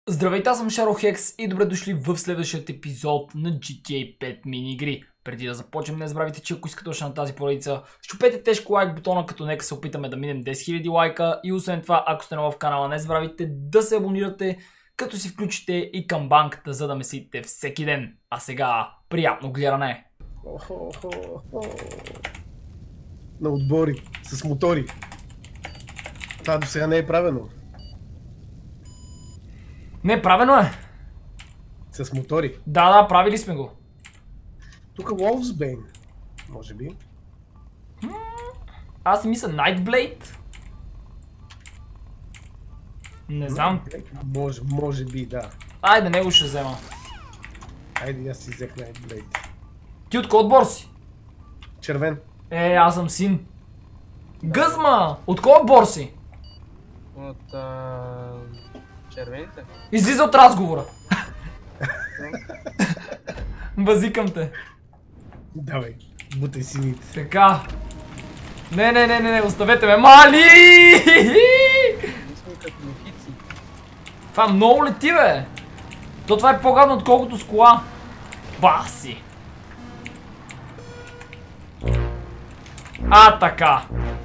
Здравейте, аз съм Шаро-Хекс и добре дошли в следващия епизод на GTA 5 мини игри. Преди да започнем, не забравяйте, че ако искате още на тази поредица, щупете тежко лайк бутона, като нека се опитаме да минем 10 000 лайка. И освен това, ако сте нова в канала, не забравяйте да се абонирате, като си включите и камбанката, за да ме следите всеки ден. А сега, приятно гледане! На отбори, с мотори. Това до сега не е правено. Не, правено е! С мотори. Да, правили сме го. Тук Wolfsbane, може би. Аз мисля Nightblade. Не знам. Може би, да. Айде, него ще взема. Айде, аз си взех Nightblade. Ти от кой отбор си? Червен. Аз съм син. Гъзма! От кой отбор си? От червените? Излиза от разговора. Базикам те. Давай, бутай сините. Така. Не, оставете ме. Мали! Ние сме като лохици. Това много лети, бе. Това е по-гадно, отколкото с кола. Баси. Така.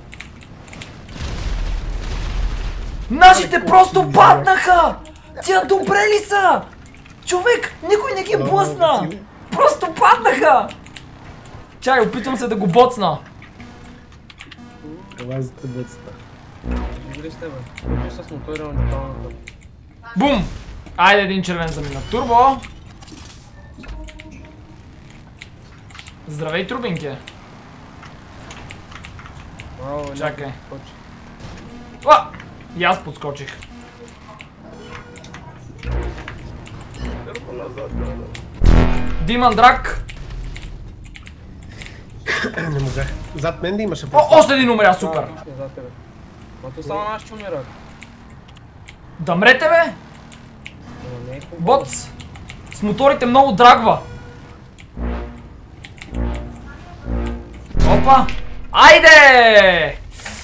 Нашите просто паднаха! Тя добре ли са? Човек, никой не ги блъсна! Просто паднаха! Чай, опитвам се да го боцна. Това за тъбъцата. Живи ли сте, бе? Който с мотори на металната. Бум! Айде един червен замина. Турбо! Здравей, Трубинке! Чакай. И аз подскочих. Диман Драк! Не можах. Зад мен да имаше Още един умря, супер! Мато само наш ще умират. Да мрете, бе! Не е хубаво. Боц! С моторите много драгва! Опа! Айде!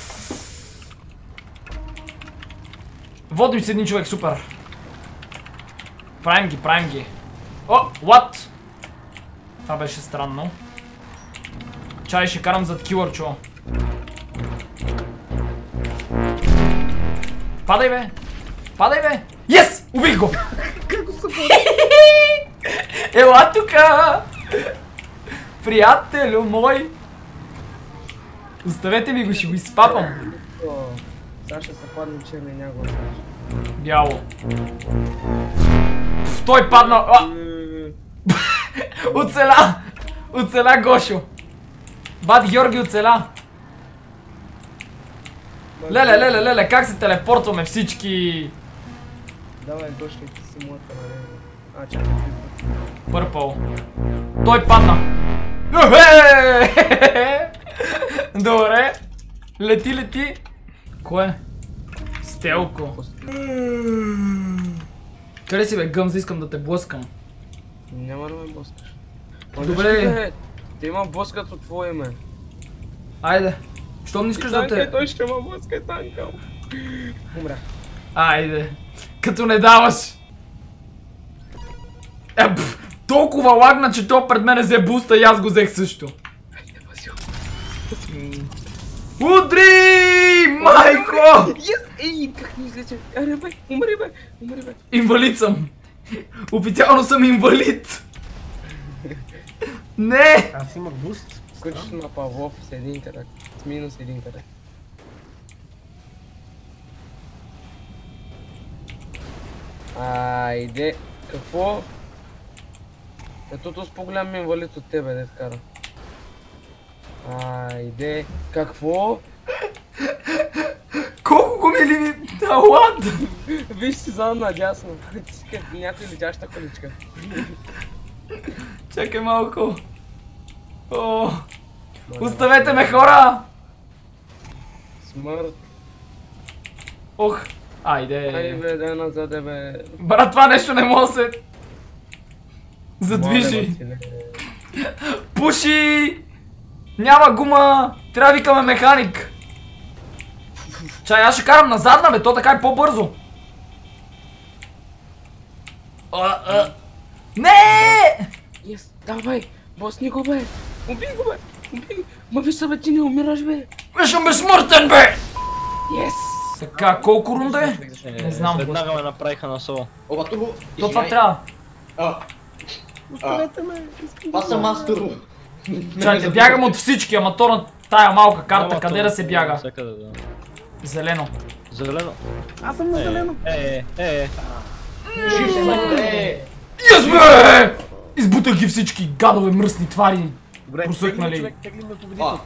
Водим се един човек, супер! Правим ги. О, what? Това беше странно. Чай, ще карам зад килърчо. Падай, бе! Yes! Убих го! Ела тука! Приятелю мой! Оставете ми го, ще го изпапам. Сега ще се падне черни някога. Бяло. Той падна. Оцеля Гошо. Бат Георги оцеля. Леле, как се телепортваме всички? Давай, Гошка, ти си моята на него. Чакай. Пърпъл. Той падна. Добре. Лети. Кое? Стелко. Къде си, бе, Гъмза, искам да те блъскам. Няма да ме блъскаш. Добре. Те има блъскат от твое име. Айде. Що не искаш да те... Той ще ме блъска, танкал. Умря. Айде. Като не даваш. Толкова лагна, че то пред мене взе буста и аз го взех също. Удри! Майко! Ей, как ни излече? Умри бе. Инвалид съм. Официално съм инвалид. Не! Аз имах буст. Скочиш на Павлов с един крак. С минус един крак. Айде. Какво? Етото с по-голям инвалид от тебе, дет кара. Айде. Какво? Колко гумили ми... Алат! Виж си зона надясно. Някой летяща количка. Чакай малко. Оставете ме, хора! Смърт. Ох, айде. Ай бе, дай назад, бе. Брат, това нещо не може да се... задвижи. Пуши! Няма гума! Трябва да викаме механик. Чай, аз ще карам назадна, бе, то така е по-бързо. Не! Yes, давай! Босни го, бе! Убий го, бе! Убий! Ма виж бе, ти не умираш, бе! Виждам безсмъртен, бе! Yes! Така, колко рунда е? Не знам. Веднага ме направиха на соло. Оба, Турбо, То това извиняй. трябва. Оставете ме. Това съм аз, Турбо. Чакайте, бягам от всички, ама то на тая малка карта, Няма къде то, да се бяга? Всякъде, да. Зелено. Зелено. Аз съм на зелено. Жив съм, Yes, бе! Избутах ги всички гадове, мръсни твари. Добре, Просъкнали. човек, тегли ме победител.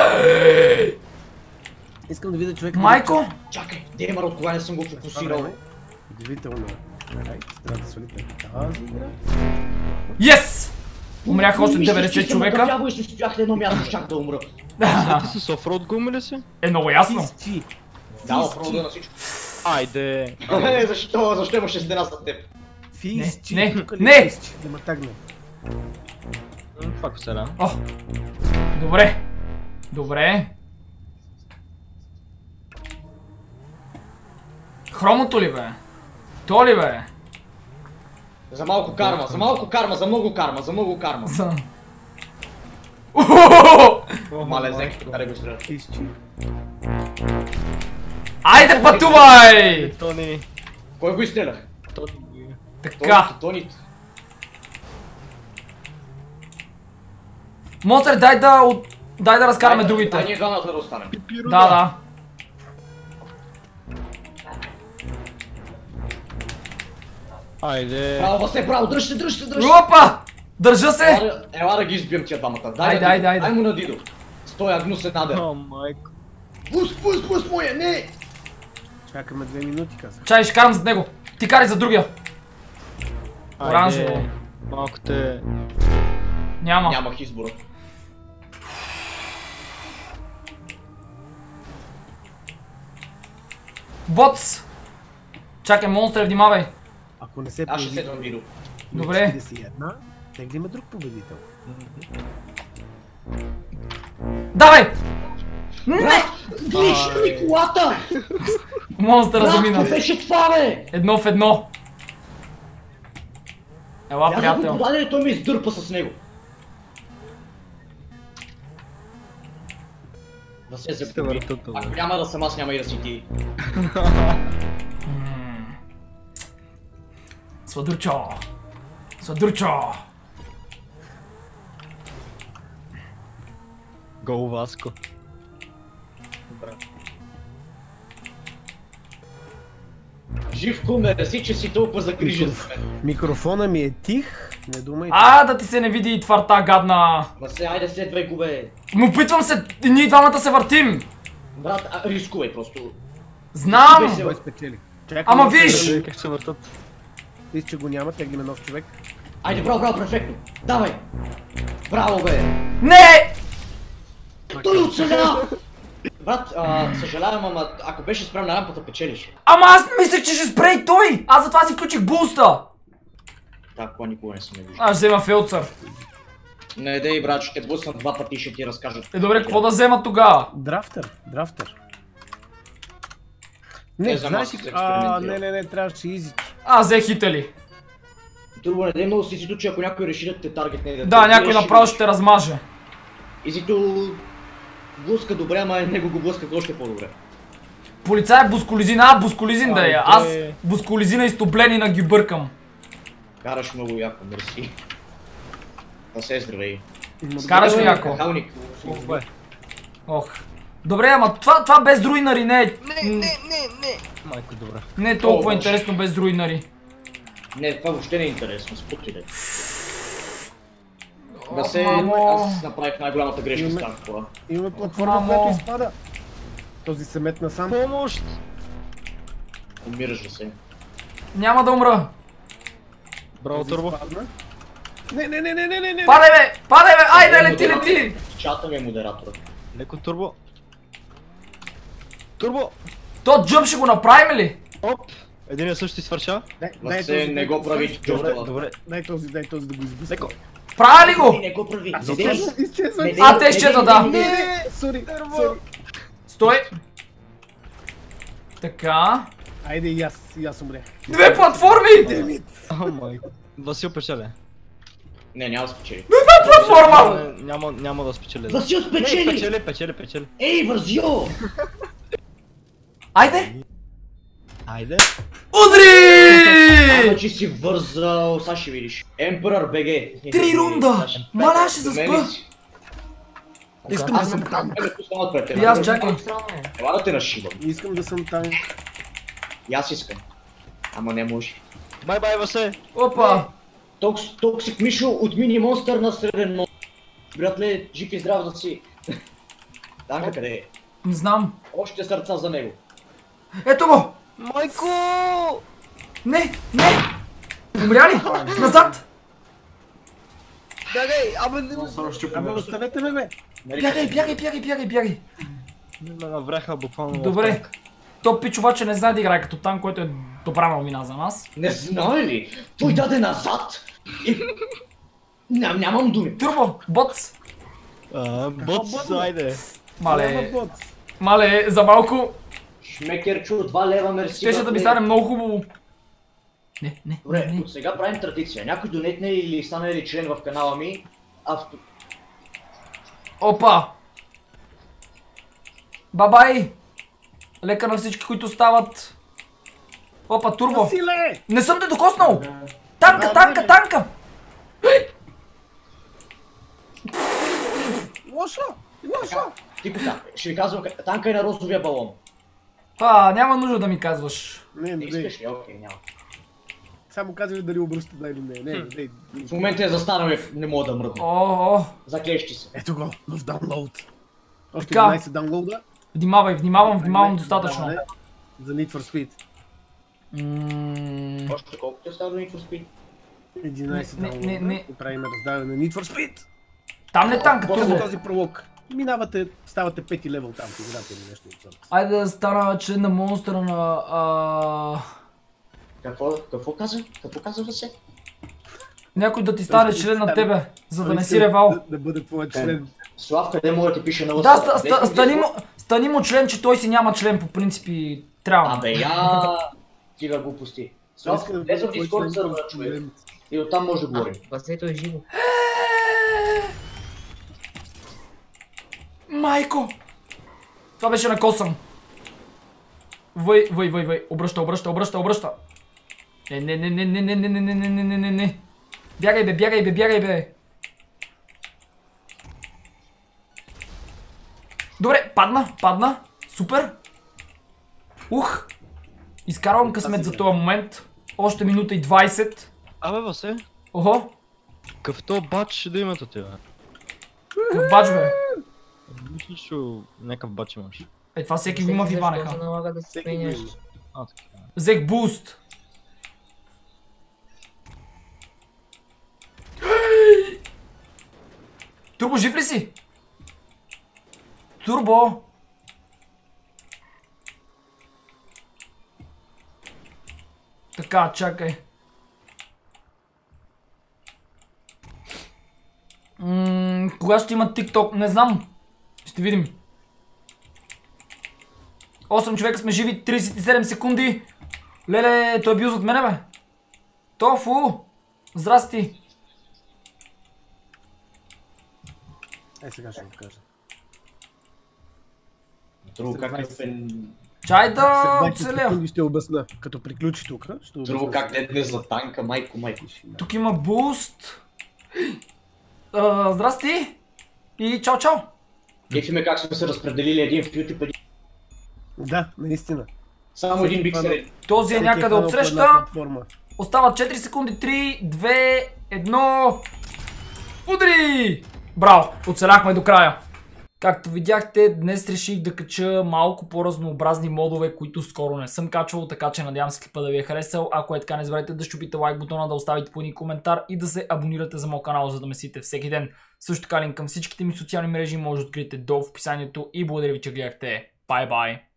Искам да видя човек. Майко! Чакай, Деймър, от кога не съм го фокусирал. Удивително. Трябва да свалите тази игра. Yes! Умряха още Мисля, 90 че съм човека. накъпявал и се стоях на едно място, чак да умра. Ти с офроуд гуми ли си? Е, много ясно. Фисчи. Да, офроуда на всичко. Айде. Защо имаше стена зад теб? Фисчи. Не, Тук ли не. фисчи? Да ме тагне. Пак сега. О, добре. Добре. Хромото ли, бе? То ли, бе? За малко карма, за малко карма, за много карма, за много карма. За... Мале, зеки, карай го стрелят. Фисчи. Айде пътувай! Тони. Кой го изстрелях? Така. Тоните. Монстър, дай да разкараме Дай другите. ние двамата да останем. Да. Айде. Браво, Васе, браво, дръж се, дръж се, дръж се. Опа! Държа се! Ела да ги избием тия двамата. Айде. Дай му на Дидо. Стоя гнусен надер. О, майко. Пус, моя, не! Чакаме 2 минути, казах. Чай, ще карам зад него. Ти карай за другия. Оранжево. Айде. Малко те... Няма. Нямах избора. Боц! Чакай, монстър, внимавай. Ако не се Аз ще появи следвам Дидо. Добре. 41, теглиме друг победител. Давай! Не! Глиш ми колата! Монстъра замина. Какво беше това, бе? 1 в 1. Ела, Я да го приятел. подаде, той ме издърпа с него. Да се загуби. Ако няма да съм аз, няма и да си ти. Сладурчо. Сладурчо. Гол Васко. Жив кумер си, че си толкова загрижен за мен. Микрофона ми е тих. Не думайте. Да ти се не види и твърта гадна. Васе, айде следвай го, бе. Му опитвам се, ние двамата се въртим. Брат, рискувай просто. Знам. Кой спечели? Чакай, Ама не виж! се- Как се въртат? Виж, че го няма, теглиме нов човек. Айде, браво, перфектно. Давай. Браво, бе. Не! Той оцеля! Брат, съжалявам, ама ако беше спрям на рампата, печелиш. Ама аз мислех, че ще спре и той. Аз затова си включих буста. Такова никога не съм не виждал. Аз взема фелцър. Не, дей, брат, ще те блъсна 2 пъти и ще ти разкажа. Добре, какво да взема тогава? Драфтър. Не, за знаеш нас ли... се експериментира. Не, трябваше изи. Аз взех хитали. Турбо, не дей много си изито, че ако някой реши да те таргетне... Да, някой направо ще те размаже. Изито... блъска добре, ама него го блъскат още по-добре. Полицай Бусколизин, Бусколизин да е. Аз Бусколизина изтопленина ги бъркам. Караш много яко, мерси. Да се здравей. Караш ли яко? Халник. Ох. Добре, ама това без друинари не е... Майко, добре. Не е толкова О, интересно без друинари. Не, това въобще не е интересно, спокойно. Да Ох, се... мамо. Аз направих най-голямата грешка с тази кола. Имаме платформа, Мамо. която изпада. Този се метна сам. Помощ! Умираш да се. Няма да умра. Браво, Този Турбо. изпадна. Не. Падай бе, айде лети. Чата ми е модератора. Леко Турбо. Турбо! То джъмп ще го направим ли? Оп! Един и същи свърша. Васе, не го прави Джостела. Добре. Дай този да го избиса. Леко. Правя ли го? Не го прави. Изчезва. Те изчезва, да. Не, сори. Стой. Така. Айде и аз умрях. 2 платформи! О, майко. Васил печели. Не, няма да спечели. Платформа! Няма да спечели. Васил Не, спечели! печели. Ей, Вързио! Айде! Айде. Удри! Ама, че си вързал, сега ще видиш. Emperor BG. 3 рунда! Маля ще заспа! Искам да съм там. И аз чакай. Ела да те нашибам. Искам да съм там. И аз искам. Ама не може. Бай, Васе. Опа! Токсик Мишо от мини монстър на среден монстър. Братле, жив и здрав да си. Танка къде е? Не знам. Още сърца за него. Ето го! Майко! Не! Умря ли? Назад! Бягай, абе не Ама оставете ме, бе. Бягай! ме навреха буквално. Добре. То пич обаче не знае да играе като танк, който е добра новина за нас. Не знае ли? Той даде назад. Нямам думи. Турбо! Ботс! Боц, айде. Мале, за малко Шмекерчо, 2 лева, мерси. щеше да ми стане много хубаво. Не. Добре, от сега правим традиция. Някой донетне или стане ли член в канала ми, Опа! Бабай! Лека на всички, които стават. Опа, турбо! Василе! Не съм те докоснал! Танка! Лошо! Тихо там, ще ви казвам, танка е на розовия балон. Няма нужда да ми казваш. Не, Не искаш ли? Окей, няма. Само казвай дали обръща да или не. Не. В момента е застанал и не мога да мръдна. Заклещи се. Ето го, нов даунлоуд. Още Така. 11 даунлоуда. Внимавам достатъчно. За Need for Speed. Още колко те става до Need for Speed? 11 Не. даунлоуда. И правим раздаване на Need for Speed. Там не танка, После турбо. този пролог. Ставате 5 левел там, в играта или нещо от сорта. Айде да стана член на монстъра на... Какво каза се? Някой да ти стане член на тебе, за да не си ревал. Да бъде твой член. Слав, къде мога да ти пише на Да, стани му член, че той си няма член по принцип и трябва. Абе, тига глупости. Слав, влезам в Discord сервера, човек. И оттам може да говорим. Васето е живо. Майко! Това беше накосан. Въй. Обръща. Не. Бягай бе. Добре, падна. Супер. Изкарвам късмет за този момент. Още минута и 20. Абе, Васе, Охо. какъв то бач ще да имате ти, бе? Какъв бач, бе? Мисля, че някакъв бач имаш. Това всеки го има в Иванеха. Защо се налага да се сменяш? Така. Взех буст. Турбо, жив ли си? Турбо! Така, чакай. Кога ще има TikTok? Не знам. Ще видим. 8 човека сме живи, 37 секунди. Леле, той е бил зад мене, бе. Тофу! Здрасти! Сега ще го кажа. Друго как е... Чай да След 20 оцеля. секунди ще обясна. Като приключи тук, ще обясна. Друго как дете за танка, майко. Тук има буст. Здрасти! И чао! Кефиме как сме се разпределили един в YouTube, един... Да, наистина. Само един биг сред. Този е Всеки някъде хванал от по една среща. платформа. Остават 4 секунди. 3, 2, 1. Удри! Браво! Оцеляхме до края. Както видяхте, днес реших да кача малко по-разнообразни модове, които скоро не съм качвал, така че надявам се клипа да ви е харесал. Ако е така, не забравяйте да щупите лайк бутона, да оставите по един коментар и да се абонирате за моят канал, за да ме следите всеки ден. Също така линк към всичките ми социални мрежи може да откриете долу в описанието и благодаря ви, че гледахте. Бай-бай!